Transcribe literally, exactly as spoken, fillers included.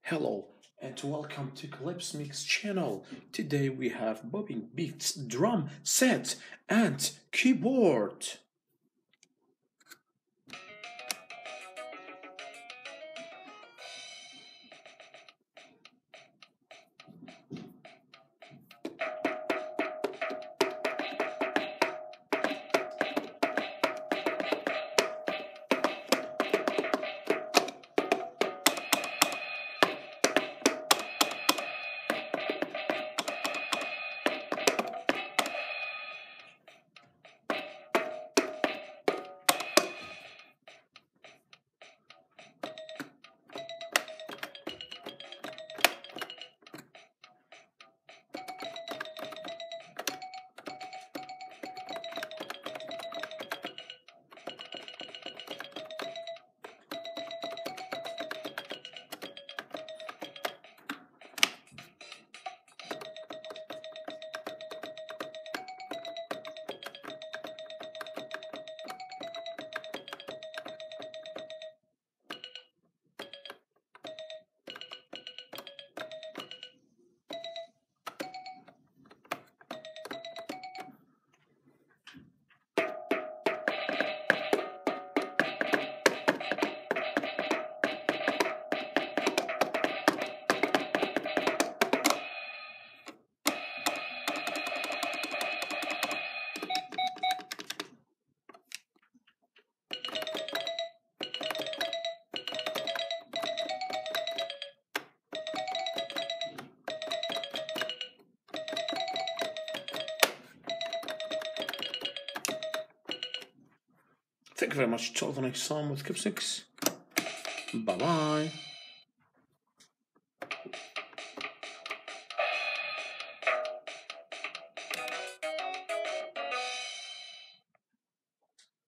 Hello and welcome to Clipsmixxx channel. Today we have bobbing beats, drum set and keyboard. Thank you very much. Till the next time with Clipsmixxx. Bye bye.